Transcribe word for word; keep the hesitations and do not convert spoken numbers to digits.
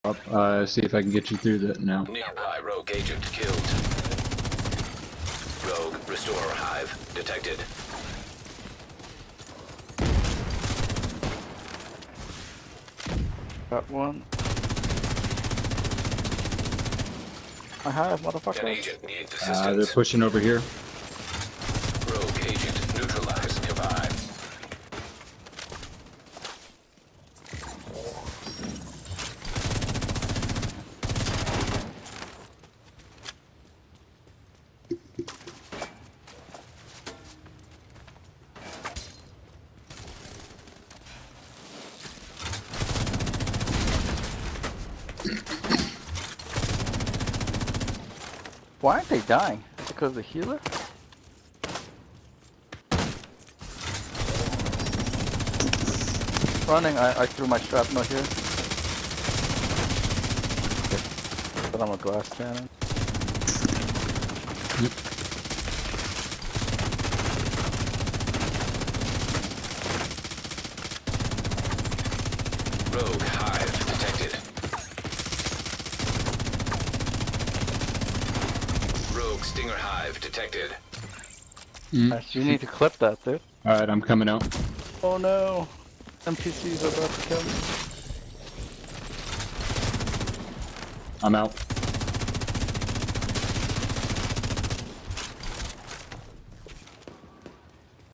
Up, uh, see if I can get you through that now. Nearby rogue agent killed. Rogue restorer hive detected. Got one. I have, motherfucker. An agent needs Uh, assistance. they're pushing over here. Rogue agent neutralized nearby. Why aren't they dying? Is it because of the healer? Running, I, I threw my shrapnel here. But I'm a glass cannon. Rogue hive detected. Rogue stinger hive detected. Mm. You need to clip that, dude. Alright, I'm coming out. Oh no! N P Cs are about to kill me. I'm out.